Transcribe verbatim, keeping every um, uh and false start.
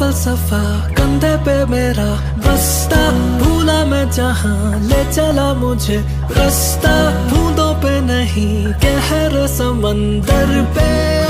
फलसफा कंधे पे मेरा बस्ता, भूला मैं जहां ले चला मुझे रास्ता, बूंदों पे नहीं कहर समंदर पे।